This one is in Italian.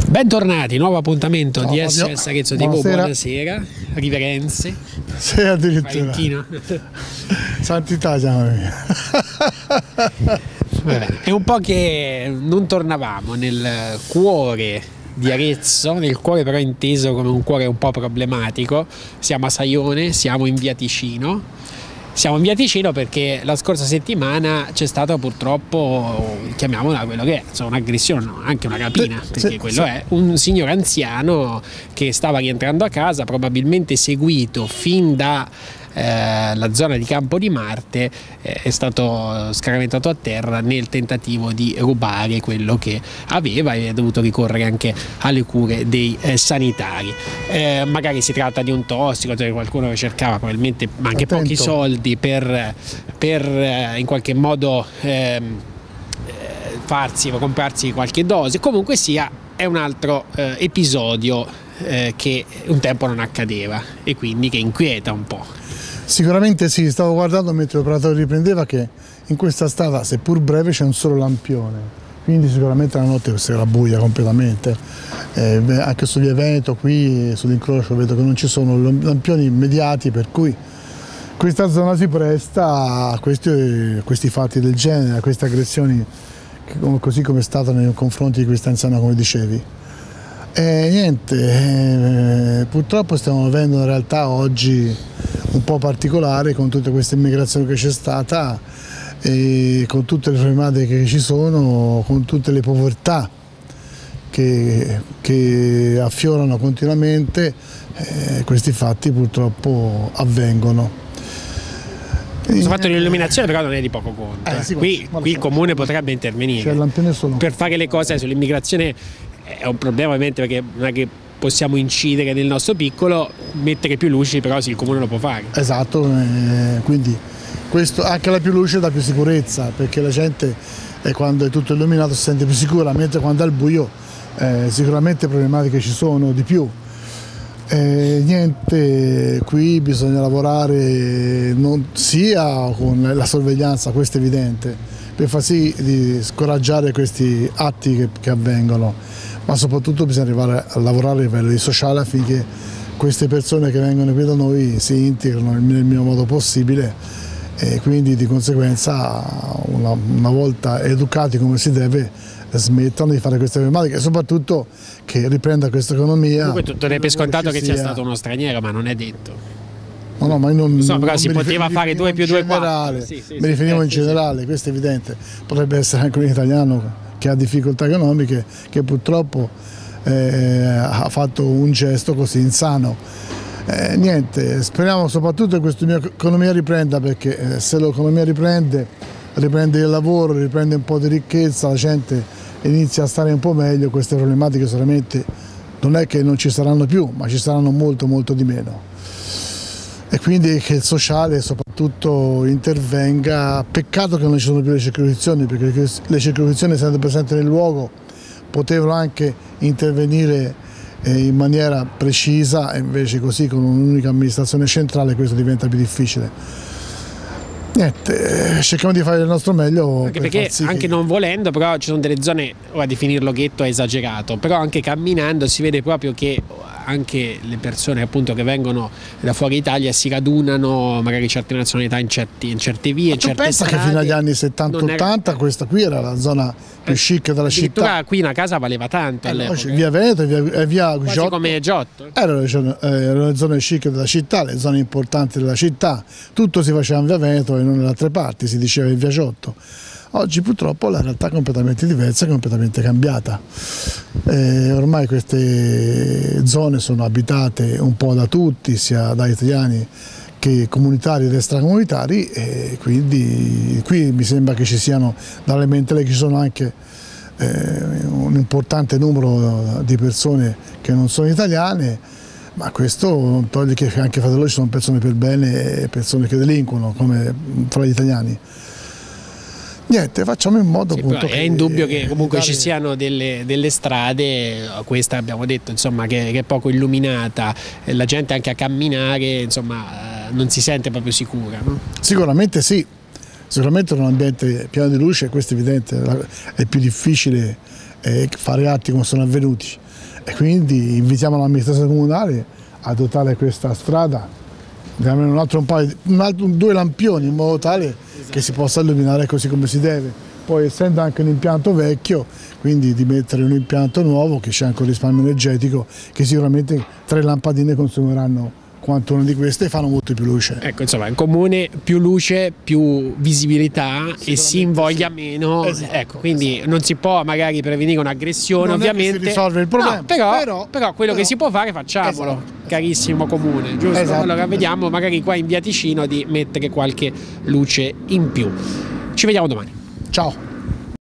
Bentornati, nuovo appuntamento. Ciao, di SOS Arezzo TV. Buonasera, riverenze. Sì, addirittura. Valentino. Santità, chiamami. È un po' che non tornavamo nel cuore di Arezzo, nel cuore però inteso come un cuore un po' problematico. Siamo a Saione, siamo in via Ticino. Siamo in via Ticino perché la scorsa settimana c'è stata purtroppo, chiamiamola quello che è, insomma, un'aggressione, anche una rapina, perché quello è un signore anziano che stava rientrando a casa, probabilmente seguito fin da la zona di Campo di Marte, è stato scaraventato a terra nel tentativo di rubare quello che aveva e è dovuto ricorrere anche alle cure dei sanitari. Magari si tratta di un tossico, cioè qualcuno che cercava probabilmente anche pochi soldi per in qualche modo comprarsi qualche dose. Comunque sia, è un altro episodio che un tempo non accadeva e quindi che inquieta un po'. Sicuramente sì, stavo guardando mentre l'operatore riprendeva che in questa strada, seppur breve, c'è un solo lampione, quindi sicuramente la notte sarà buia completamente. Anche su via Veneto, qui sull'incrocio, vedo che non ci sono lampioni immediati, per cui questa zona si presta a questi fatti del genere, a queste aggressioni, così come è stato nei confronti di questa anziana, come dicevi. Purtroppo stiamo vivendo una realtà oggi un po' particolare, con tutta questa immigrazione che c'è stata e con tutte le problematiche che ci sono, con tutte le povertà che affiorano continuamente. Questi fatti purtroppo avvengono. Questo fatto di illuminazione però non è di poco conto. Sì, qui il comune potrebbe intervenire per fare le cose sull'immigrazione. È un problema ovviamente, perché non è che possiamo incidere nel nostro piccolo, mettere più luci, però sì, il comune lo può fare. Esatto, quindi questo, anche la più luce dà più sicurezza, perché la gente quando è tutto illuminato si sente più sicura, mentre quando è al buio sicuramente problematiche ci sono di più. Qui bisogna lavorare sia con la sorveglianza, questo è evidente, per far sì di scoraggiare questi atti che avvengono, ma soprattutto bisogna arrivare a lavorare a livello sociale affinché queste persone che vengono qui da noi si integrano nel mio modo possibile e quindi di conseguenza una volta educati come si deve smettano di fare queste problematiche e soprattutto che riprenda questa economia. Comunque tu dai per scontato che sia stato uno straniero, ma non è detto. No, ma io però si poteva fare 2 più 2 4. Mi riferivo in generale, questo è evidente. Potrebbe essere anche un italiano che ha difficoltà economiche, che purtroppo ha fatto un gesto così insano. Speriamo soprattutto che questa economia riprenda, perché se l'economia riprende il lavoro, riprende un po' di ricchezza, la gente inizia a stare un po' meglio, queste problematiche solamente non è che non ci saranno più, ma ci saranno molto molto di meno. E quindi che il sociale soprattutto intervenga. Peccato che non ci sono più le circoscrizioni, perché le circoscrizioni, essendo presenti nel luogo, potevano anche intervenire in maniera precisa, e invece così con un'unica amministrazione centrale questo diventa più difficile. Cerchiamo di fare il nostro meglio. Anche perché anche non volendo, però ci sono delle zone, ora definirlo ghetto è esagerato, però anche camminando si vede proprio che anche le persone appunto che vengono da fuori Italia si radunano, magari certe nazionalità in certe vie, in certe strade. Pensa che fino agli anni 70-80 questa qui era la zona più chic della città. Qui una casa valeva tanto all'epoca. Via Veneto e via Giotto, come Giotto. Erano le zone chic della città, le zone importanti della città. Tutto si faceva in via Veneto e non nelle altre parti, si diceva in via Giotto. Oggi purtroppo la realtà è completamente diversa, è completamente cambiata. Ormai queste zone sono abitate un po' da tutti, sia da italiani che comunitari ed extracomunitari, e quindi qui mi sembra che ci siano, dalle mentele che ci sono anche un importante numero di persone che non sono italiane, ma questo non toglie che anche fra di loro ci sono persone per bene e persone che delinquono come fra gli italiani. Facciamo in modo appunto è indubbio che comunque ci siano delle strade, questa abbiamo detto insomma che è poco illuminata, la gente anche a camminare insomma non si sente proprio sicura, no? Sicuramente sì, sicuramente in un ambiente pieno di luce, questo è evidente, è più difficile e fare atti come sono avvenuti. E quindi invitiamo l'amministrazione comunale a dotare questa strada di almeno un altro paio, due lampioni, in modo tale che si possa illuminare così come si deve. Poi, essendo anche un impianto vecchio, quindi di mettere un impianto nuovo che c'è anche un risparmio energetico, che sicuramente 3 lampadine consumeranno quanto una di queste e fanno molto più luce. Ecco, insomma, in comune più luce, più visibilità e si invoglia meno. Esatto, ecco, quindi esatto. non si può magari prevenire un'aggressione, Non ovviamente. è che si risolve il problema. No, però quello che si può fare facciamolo, Esatto. carissimo comune, giusto? Esatto. Allora vediamo magari qua in via Ticino di mettere qualche luce in più. Ci vediamo domani. Ciao!